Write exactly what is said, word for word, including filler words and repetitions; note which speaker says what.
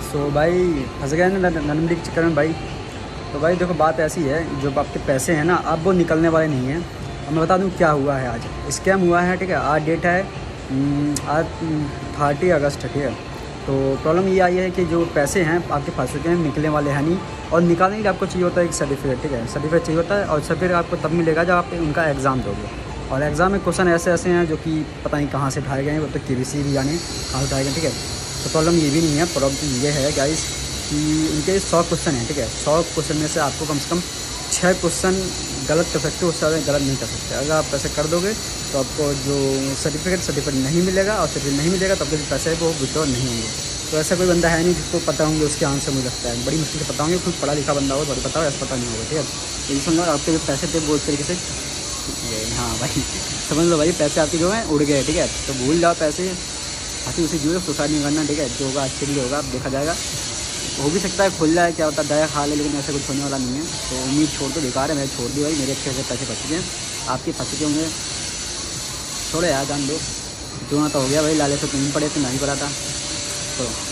Speaker 1: सो भाई फंस गए ना नरेंद्र के चक्कर में भाई। तो भाई देखो बात ऐसी है, जो आपके पैसे हैं ना अब वो निकलने वाले नहीं हैं। अब मैं बता दूं क्या हुआ है। आज स्कैम हुआ है, ठीक है। आज डेट है आज थर्टी अगस्त है, ठीक है। तो प्रॉब्लम ये आई है कि जो पैसे हैं आपके फंस चुके हैं, निकलने वाले हैं नहीं। और निकालने के लिए आपको चाहिए होता है एक सर्टिफिकेट, ठीक है। सर्टिफिकेट चाहिए होता है और सर्टिफिकेट आपको तब मिलेगा जब आप उनका एग्ज़ाम दोगे। और एग्ज़ाम में क्वेश्चन ऐसे ऐसे हैं जो कि पता नहीं कहाँ से उठाए गए हैं, वो तो के बी सी भी जाने कहाँ से उठाए गए, ठीक है। तो प्रॉब्लम ये भी नहीं है, प्रॉब्लम ये है गाइस कि उनके सौ क्वेश्चन हैं, ठीक है। सौ क्वेश्चन में से आपको कम से कम छः क्वेश्चन गलत कर सकते हो, उससे ज़्यादा गलत नहीं कर सकते। अगर आप ऐसे कर दोगे तो आपको जो सर्टिफिकेट सर्टिफिकेट नहीं मिलेगा, और सर्टिफिकेट नहीं मिलेगा तो आपके जो पैसे है वो विड्रॉ नहीं होंगे। तो ऐसा कोई बंदा है नहीं जिसको पता होंगे उसके आंसर। मुझे लगता है बड़ी मुश्किल से पता होंगे, खुद पढ़ा लिखा बंदा हो तो पता हो, ऐसा पता नहीं होगा, ठीक है। तो ये समझ लो आपके जो पैसे थे वो इस तरीके से, हाँ भाई समझ लो भाई पैसे आपके जो हैं उड़ गए, ठीक है। तो भूल जाओ पैसे, हंसी उसी जो है सुसाइड नहीं करना, ठीक है। जो होगा अच्छे लिए होगा, देखा जाएगा। हो भी सकता है खुल जाए, क्या होता है दया खा ले, लेकिन ऐसा कुछ होने वाला नहीं है। तो उम्मीद छोड़ दो, बेकार है। मैं छोड़ दी भाई, मेरे अच्छे अच्छे पैसे फंस चुके हैं, आपके फंस चुके होंगे। छोड़ो यार, जान दो, जो ना तो हो गया भाई, लाले से तो नहीं पड़े थे, नहीं पड़ा था। तो